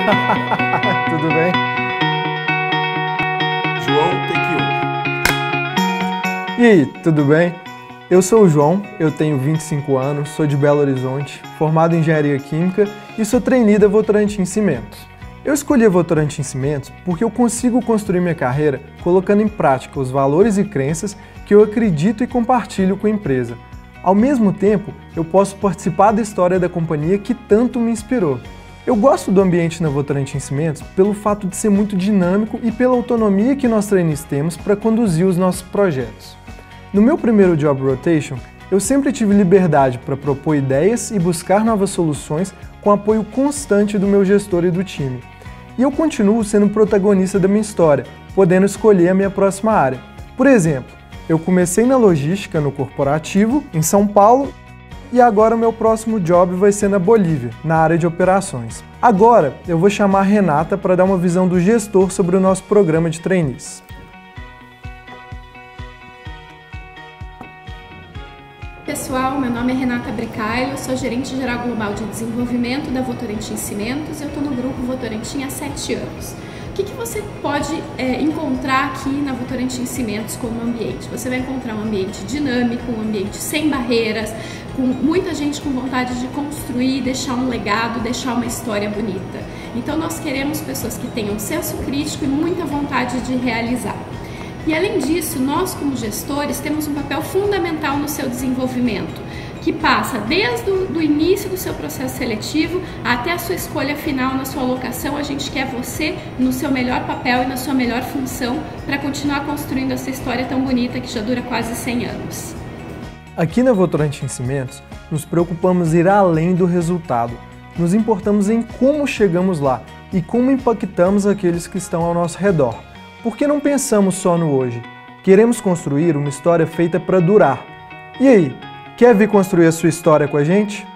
Tudo bem? João, take 1. E aí, tudo bem? Eu sou o João, eu tenho 25 anos, sou de Belo Horizonte, formado em Engenharia Química e sou trainee da Votorantim Cimentos. Eu escolhi a Votorantim Cimentos porque eu consigo construir minha carreira colocando em prática os valores e crenças que eu acredito e compartilho com a empresa. Ao mesmo tempo, eu posso participar da história da companhia que tanto me inspirou. Eu gosto do ambiente na Votorantim Cimentos pelo fato de ser muito dinâmico e pela autonomia que nós trainees temos para conduzir os nossos projetos. No meu primeiro Job Rotation, eu sempre tive liberdade para propor ideias e buscar novas soluções com apoio constante do meu gestor e do time. E eu continuo sendo protagonista da minha história, podendo escolher a minha próxima área. Por exemplo, eu comecei na logística no corporativo, em São Paulo, e agora o meu próximo job vai ser na Bolívia, na área de operações. Agora eu vou chamar a Renata para dar uma visão do gestor sobre o nosso programa de trainees. Pessoal, meu nome é Renata Bricailo, eu sou gerente geral global de desenvolvimento da Votorantim Cimentos e eu estou no grupo Votorantim há 7 anos. O que você pode encontrar aqui na Votorantim Cimentos como ambiente? Você vai encontrar um ambiente dinâmico, um ambiente sem barreiras, com muita gente com vontade de construir, deixar um legado, deixar uma história bonita. Então nós queremos pessoas que tenham senso crítico e muita vontade de realizar. E além disso, nós como gestores temos um papel fundamental no seu desenvolvimento, que passa desde o início do seu processo seletivo até a sua escolha final na sua alocação. A gente quer você no seu melhor papel e na sua melhor função para continuar construindo essa história tão bonita que já dura quase 100 anos. Aqui na Votorantim Cimentos, nos preocupamos em ir além do resultado. Nos importamos em como chegamos lá e como impactamos aqueles que estão ao nosso redor. Porque não pensamos só no hoje. Queremos construir uma história feita para durar. E aí, quer vir construir a sua história com a gente?